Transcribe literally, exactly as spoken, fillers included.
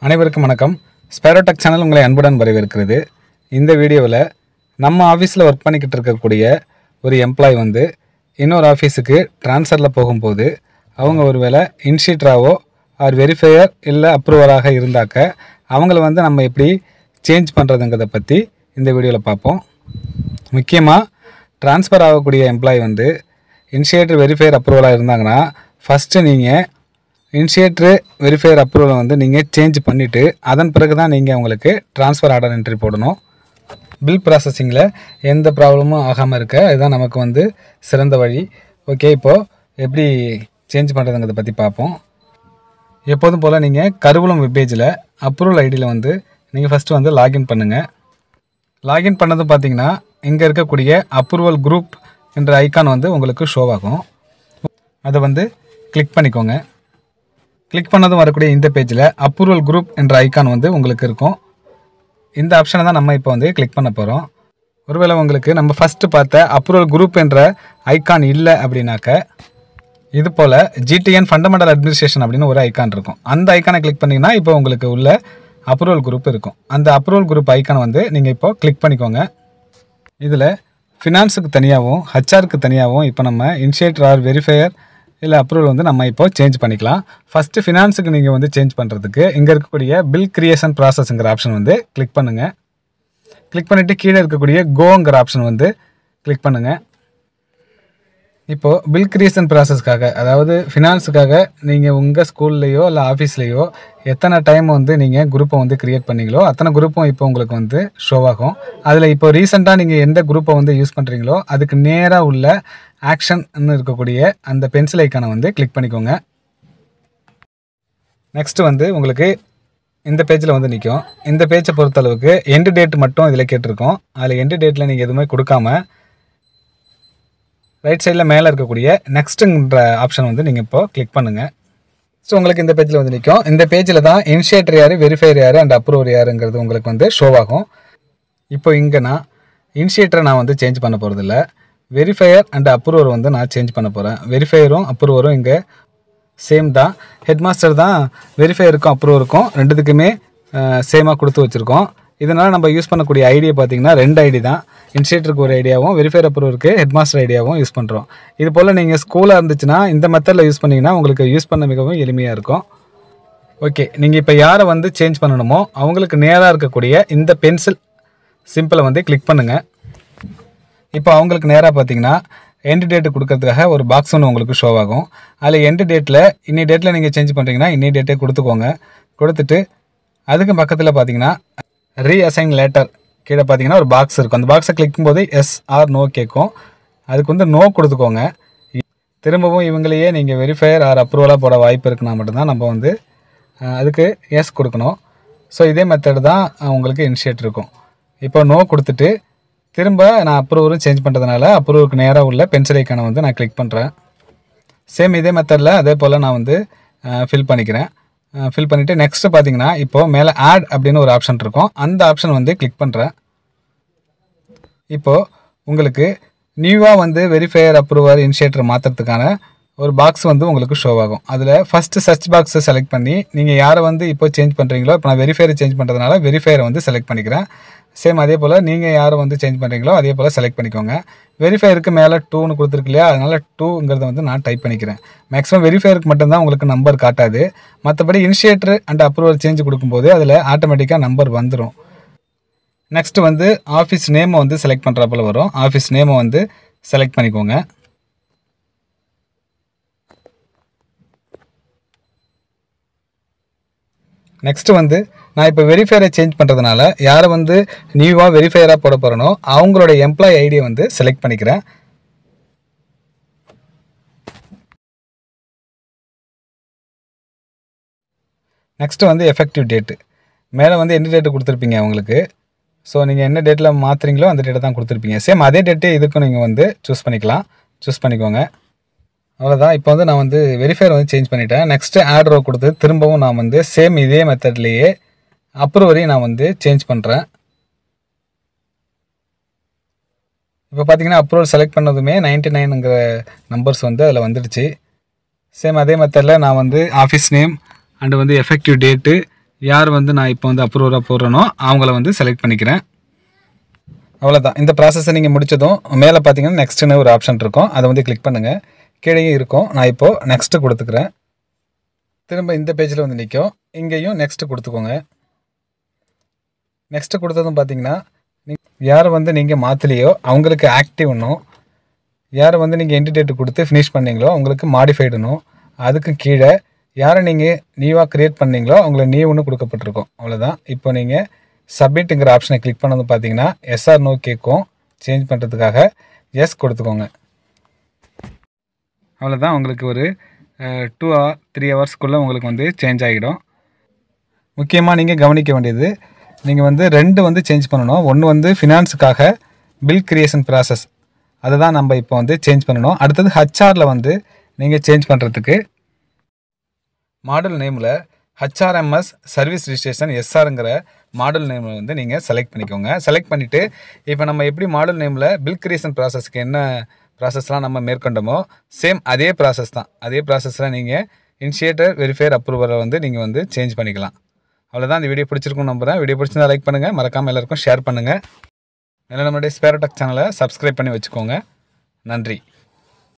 அனைவருக்கும் வணக்கம். ஸ்பைரோடெக் சேனல் உங்களை அன்புடன் வரவேற்கிறது. இந்த வீடியோவில் நம்ம ஆஃபீஸில் ஒர்க் பண்ணிக்கிட்டு இருக்கக்கூடிய ஒரு எம்ப்ளாய் வந்து இன்னொரு ஆஃபீஸுக்கு ட்ரான்ஸ்ஃபரில் போகும்போது அவங்க ஒரு வேளை இனிஷியேட்டராவோ ஆர் வெரிஃபையர் இல்லை அப்ரூவராக இருந்தாக்க அவங்கள வந்து நம்ம எப்படி சேஞ்ச் பண்ணுறதுங்கிறத பற்றி இந்த வீடியோவில் பார்ப்போம். முக்கியமாக ட்ரான்ஸ்ஃபர் ஆகக்கூடிய எம்ப்ளாய் வந்து இனிஷியேட்டர் வெரிஃபையர் அப்ரூவலாக இருந்தாங்கன்னா ஃபஸ்ட்டு நீங்கள் இனிஷியேட்டர் வெரிஃபையர் அப்ரூவலை வந்து நீங்கள் சேஞ்ச் பண்ணிவிட்டு அதன் பிறகு தான் நீங்கள் உங்களுக்கு ட்ரான்ஸ்ஃபர் ஆர்டர் என்ட்ரி போடணும். பில் ப்ராசஸிங்கில் எந்த ப்ராப்ளமும் ஆகாமல் இருக்க இதுதான் நமக்கு வந்து சிறந்த வழி. ஓகே, இப்போது எப்படி சேஞ்ச் பண்ணுறதுங்கிறத பற்றி பார்ப்போம். எப்போதும் போல் நீங்கள் கருவூலம் வெப்பேஜில் அப்ரூவல் ஐடியில் வந்து நீங்கள் ஃபஸ்ட்டு வந்து லாகின் பண்ணுங்கள். லாகின் பண்ணதும் பார்த்தீங்கன்னா இங்கே இருக்கக்கூடிய அப்ரூவல் குரூப் என்ற ஐக்கான் வந்து உங்களுக்கு ஷோ ஆகும். அதை வந்து கிளிக் பண்ணிக்கோங்க. கிளிக் பண்ணதும் வரக்கூடிய இந்த பேஜில் அப்ரூவல் குரூப் என்ற ஐக்கான் வந்து உங்களுக்கு இருக்கும். இந்த ஆப்ஷனை தான் நம்ம இப்போ வந்து கிளிக் பண்ண போகிறோம். ஒருவேளை உங்களுக்கு நம்ம ஃபஸ்ட்டு பார்த்த அப்ரூவல் குரூப் என்ற ஐக்கான் இல்லை அப்படின்னாக்க இது போல் ஜிடிஎன் ஃபண்டமெண்டல் அட்மினிஸ்ட்ரேஷன் அப்படின்னு ஒரு ஐக்கான் இருக்கும். அந்த ஐக்கானை கிளிக் பண்ணிங்கன்னா இப்போ உங்களுக்கு உள்ள அப்ரூவல் குரூப் இருக்கும். அந்த அப்ரூவல் குரூப் ஐக்கானை வந்து நீங்கள் இப்போ கிளிக் பண்ணிக்கோங்க. இதில் ஃபினான்ஸுக்கு தனியாகவும் ஹச்ஆருக்கு தனியாகவும் இப்போ நம்ம இனிஷியேட்டர் ஆர் வெரிஃபையர் இல்லை அப்ரூவல் வந்து நம்ம இப்போ சேஞ்ச் பண்ணிக்கலாம். ஃபஸ்ட்டு ஃபினான்ஸுக்கு நீங்கள் வந்து சேஞ்ச் பண்ணுறதுக்கு இங்கே இருக்கக்கூடிய பில் கிரியேஷன் ப்ராசஸ்ங்கிற ஆப்ஷன் வந்து கிளிக் பண்ணுங்கள். கிளிக் பண்ணிவிட்டு கீழே இருக்கக்கூடிய கோங்கிற ஆப்ஷன் வந்து கிளிக் பண்ணுங்கள். இப்போது பில் கிரியேஷன் ப்ராசஸ்க்காக, அதாவது ஃபினான்ஸுக்காக நீங்கள் உங்கள் ஸ்கூல்லையோ இல்லை ஆஃபீஸ்லேயோ எத்தனை டைம் வந்து நீங்கள் குரூப்பை வந்து க்ரியேட் பண்ணீங்களோ அத்தனை குரூப்பும் இப்போ உங்களுக்கு வந்து ஷோ ஆகும். அதில் இப்போ ரீசெண்டாக நீங்கள் எந்த குரூப்பை வந்து யூஸ் பண்ணுறீங்களோ அதுக்கு நேராக உள்ள ஆக்ஷன்னு இருக்கக்கூடிய அந்த பென்சில் ஐக்கானை வந்து கிளிக் பண்ணிக்கோங்க. நெக்ஸ்ட்டு வந்து உங்களுக்கு இந்த பேஜில் வந்து நிற்கும். இந்த பேஜை பொறுத்தளவுக்கு எண்டு டேட் மட்டும் இதில் கேட்டிருக்கோம். அதில் எண்டு டேட்டில் நீங்கள் எதுவுமே கொடுக்காம ரைட் சைடில் மேலே இருக்கக்கூடிய நெக்ஸ்ட்டுங்கிற ஆப்ஷன் வந்து நீங்கள் இப்போ கிளிக் பண்ணுங்கள். ஸோ உங்களுக்கு இந்த பேஜில் வந்து நிற்கும். இந்த பேஜில் தான் இனிஷியேட்டர் யார், வெரிஃபையர் யார் அண்ட் அப்ரூவர் யாருங்கிறது உங்களுக்கு வந்து ஷோ ஆகும். இப்போ இங்கே நான் இனிஷியேட்டரை நான் வந்து சேஞ்ச் பண்ண போகிறதில்ல. வெரிஃபையர் அண்ட் அப்ரூவர் வந்து நான் சேஞ்ச் பண்ண போகிறேன். வெரிஃபையரும் அப்ரூவரும் இங்கே சேம் தான். ஹெட் மாஸ்டர் தான் வெரிஃபையருக்கும் அப்ரூவருக்கும் ரெண்டுத்துக்குமே சேமாக கொடுத்து வச்சுருக்கோம். இதனால் நம்ம யூஸ் பண்ணக்கூடிய ஐடியா பார்த்திங்கன்னா ரெண்டு ஐடி தான். இனிஷியேட்டருக்கு ஒரு ஐடியாவும் வெரிஃபையர் அப்ரூவருக்கு ஹெட் மாஸ்டர் ஐடியாவும் யூஸ் பண்ணுறோம். இது போல் நீங்கள் ஸ்கூலாக இருந்துச்சுன்னா இந்த மெத்தடில் யூஸ் பண்ணிங்கன்னா உங்களுக்கு யூஸ் பண்ண மிகவும் எளிமையாக இருக்கும். ஓகே, நீங்கள் இப்போ யாரை வந்து சேஞ்ச் பண்ணணுமோ அவங்களுக்கு நேராக இருக்கக்கூடிய இந்த பென்சில் சிம்பிளை வந்து கிளிக் பண்ணுங்கள். இப்போ அவங்களுக்கு நேராக பார்த்தீங்கன்னா எண்டு டேட்டு கொடுக்கறதுக்காக ஒரு பாக்ஸ் ஒன்று உங்களுக்கு ஷோ ஆகும். அதில் எண்டு டேட்டில் இன்னி டேட்டில் நீங்கள் சேஞ்ச் பண்ணுறீங்கன்னா இன்னி டேட்டே கொடுத்துக்கோங்க. கொடுத்துட்டு அதுக்கு பக்கத்தில் பார்த்தீங்கன்னா ரீஅசைன் லேட்டர் கீழே பார்த்தீங்கன்னா ஒரு பாக்ஸ் இருக்கும். அந்த பாக்ஸை கிளிக்கும் போது எஸ் ஆர் நோ கேட்கும். அதுக்கு வந்து நோ கொடுத்துக்கோங்க. திரும்பவும் இவங்களையே நீங்கள் வெரிஃபையர் ஆர் அப்ரூவலாக போட வாய்ப்பு இருக்குன்னா மட்டும்தான் நம்ம வந்து அதுக்கு எஸ் கொடுக்கணும். ஸோ இதே மெத்தட் தான் உங்களுக்கு இனிஷியேட் இருக்கும். இப்போ நோ கொடுத்துட்டு திரும்ப நான் அப்ரூவரும் சேஞ்ச் பண்ணுறதுனால அப்ரூவருக்கு நேராக உள்ள பென்சில் ஐக்கானை வந்து நான் கிளிக் பண்ணுறேன். சேம் இதே மெத்தடில் அதே போல் நான் வந்து ஃபில் பண்ணிக்கிறேன். ஃபில் பண்ணிவிட்டு நெக்ஸ்ட்டு பார்த்தீங்கன்னா இப்போது மேலே ஆட் அப்படின்னு ஒரு ஆப்ஷன் இருக்கும். அந்த ஆப்ஷன் வந்து கிளிக் பண்ணுறேன். இப்போது உங்களுக்கு நியூவாக வந்து வெரிஃபையர் அப்ரூவர் இனிஷியேட்டர் மாற்றுறதுக்கான ஒரு பாக்ஸ் வந்து உங்களுக்கு ஷோ ஆகும். அதில் ஃபஸ்ட்டு சர்ச் பாக்ஸை செலக்ட் பண்ணி நீங்கள் யாரை வந்து இப்போ சேஞ்ச் பண்ணுறீங்களோ, இப்போ நான் வெரிஃபையரை சேஞ்ச் பண்ணுறதுனால வெரிஃபையரை வந்து செலக்ட் பண்ணிக்கிறேன். சேம் அதே போல் நீங்கள் யாரை வந்து சேஞ்ச் பண்ணுறீங்களோ அதே போல் செலக்ட் பண்ணிக்கோங்க. வெரிஃபையருக்கு மேலே டூன்னு கொடுத்துருக்கு இல்லையா, அதனால் டூங்கிறத வந்து நான் டைப் பண்ணிக்கிறேன். மேக்ஸிமம் வெரிஃபையருக்கு மட்டும்தான் உங்களுக்கு நம்பர் காட்டாது. மற்றபடி இனிஷியேட்டர் அண்ட் அப்ரூவல் சேஞ்ச் கொடுக்கும்போது அதில் ஆட்டோமேட்டிக்காக நம்பர் வந்துடும். நெக்ஸ்ட்டு வந்து ஆஃபீஸ் நேமை வந்து செலக்ட் பண்ணுறப்பல வரும். ஆஃபீஸ் நேமை வந்து செலக்ட் பண்ணிக்கோங்க. நெக்ஸ்ட்டு வந்து நான் இப்போ வெரிஃபையரை சேஞ்ச் பண்ணுறதுனால யாரை வந்து நியூவாக வெரிஃபையராக போட போகிறனோ அவங்களோட எம்ப்ளாய் ஐடியை வந்து செலக்ட் பண்ணிக்கிறேன். நெக்ஸ்ட்டு வந்து எஃபெக்டிவ் டேட்டு மேலே வந்து எந்த டேட்டு கொடுத்துருப்பீங்க அவங்களுக்கு. ஸோ நீங்கள் என்ன டேட்டில் மாற்றுறீங்களோ அந்த டேட்டை தான் கொடுத்துருப்பீங்க. சேம் அதே டேட்டே இதுக்கும் நீங்கள் வந்து சூஸ் பண்ணிக்கலாம். சூஸ் பண்ணிக்கோங்க. அவ்வளோதான். இப்போ வந்து நான் வந்து வெரிஃபையர் வந்து சேஞ்ச் பண்ணிட்டேன். நெக்ஸ்ட்டு ஆட் ரோ கொடுத்து திரும்பவும் நான் வந்து சேம் இதே மெத்தட்லேயே அப்ரூவரையும் நான் வந்து சேஞ்ச் பண்ணுறேன். இப்போ பார்த்தீங்கன்னா அப்ரூவல் செலக்ட் பண்ணதுமே நைன்ட்டி நைனுங்கிற நம்பர்ஸ் வந்து அதில் வந்துடுச்சு. சேம் அதே மெத்தடில் நான் வந்து ஆஃபீஸ் நேம் அண்டு வந்து எஃபெக்டிவ் டேட்டு யார் வந்து நான் இப்போ வந்து அப்ரூவராக போடுறேனோ அவங்கள வந்து செலக்ட் பண்ணிக்கிறேன். அவ்வளோதான். இந்த ப்ராசஸை நீங்கள் முடித்ததும் மேலே பார்த்தீங்கன்னா நெக்ஸ்ட்டுன்னு ஒரு ஆப்ஷன் இருக்கும். அதை வந்து கிளிக் பண்ணுங்கள். கீழேயும் இருக்கும். நான் இப்போது நெக்ஸ்ட்டு கொடுத்துக்கிறேன். திரும்ப இந்த பேஜில் வந்து நிற்கும். இங்கேயும் நெக்ஸ்ட்டு கொடுத்துக்கோங்க. நெக்ஸ்ட்டு கொடுத்ததும் பார்த்தீங்கன்னா யாரை வந்து நீங்கள் மாற்றலையோ அவங்களுக்கு ஆக்டிவ்னும், யாரை வந்து நீங்கள் என்டிடேட் கொடுத்து ஃபினிஷ் பண்ணீங்களோ அவங்களுக்கு மாடிஃபைடுனும், அதுக்கு கீழே யாரை நீங்கள் நியூவாக க்ரியேட் பண்ணீங்களோ அவங்கள நியூன்னு கொடுக்கப்பட்டிருக்கும். அவ்வளோதான். இப்போ நீங்கள் சப்மிட்டுங்கிற ஆப்ஷனை கிளிக் பண்ணது பார்த்தீங்கன்னா எஸ்ஆர் நோ கேட்கும். சேஞ்ச் பண்ணுறதுக்காக எஸ் கொடுத்துக்கோங்க. அவ்வளோதான். உங்களுக்கு ஒரு டூ ஆர் த்ரீ ஹவர்ஸ்க்குள்ளே உங்களுக்கு வந்து சேஞ்ச் ஆகிடும். முக்கியமாக நீங்கள் கவனிக்க வேண்டியது, நீங்கள் வந்து ரெண்டு வந்து சேஞ்ச் பண்ணணும். ஒன்று வந்து ஃபினான்ஸுக்காக பில் கிரியேஷன் ப்ராசஸ், அதை தான் நம்ம இப்போ வந்து சேஞ்ச் பண்ணணும். அடுத்தது ஹச்ஆரில் வந்து நீங்கள் சேஞ்ச் பண்ணுறதுக்கு மாடல் நேமில் ஹச்ஆர்எம்எஸ் சர்வீஸ் ரிஜிஸ்ட்ரேஷன் எஸ்ஆருங்கிற மாடல் நேமில் வந்து நீங்கள் செலக்ட் பண்ணிக்கோங்க. செலக்ட் பண்ணிவிட்டு இப்போ நம்ம எப்படி மாடல் நேமில் பில் கிரியேஷன் ப்ராசஸ்க்கு என்ன ப்ராசஸ்லாம் நம்ம மேற்கொண்டோமோ சேம் அதே ப்ராசஸ் தான். அதே ப்ராசஸில் நீங்கள் இனிஷியேட்டர் வெரிஃபையர் அப்ரூவரை வந்து நீங்கள் வந்து சேஞ்ச் பண்ணிக்கலாம். அவ்வளோதான். இந்த வீடியோ பிடிச்சிருக்குன்னு நம்புகிறேன். வீடியோ பிடிச்சிருந்தா லைக் பண்ணுங்கள், மறக்காமல் எல்லாருக்கும் ஷேர் பண்ணுங்கள். மேலே நம்மளுடைய ஸ்பேரோ டெக் சேனலை சப்ஸ்கிரைப் பண்ணி வச்சுக்கோங்க. நன்றி.